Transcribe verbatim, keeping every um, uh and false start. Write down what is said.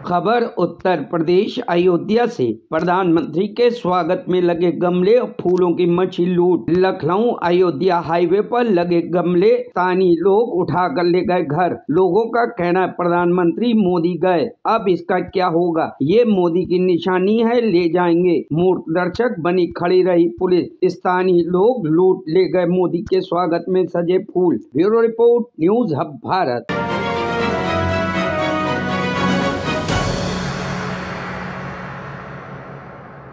खबर उत्तर प्रदेश अयोध्या से। प्रधानमंत्री के स्वागत में लगे गमले और फूलों की मछली लूट। लखनऊ अयोध्या हाईवे पर लगे गमले स्थानीय लोग उठाकर ले गए घर। लोगों का कहना है प्रधानमंत्री मोदी गए, अब इसका क्या होगा, ये मोदी की निशानी है, ले जाएंगे। मूर्ख दर्शक बनी खड़ी रही पुलिस। स्थानीय लोग लूट ले गए मोदी के स्वागत में सजे फूल। Bureau report, news hub Bharat.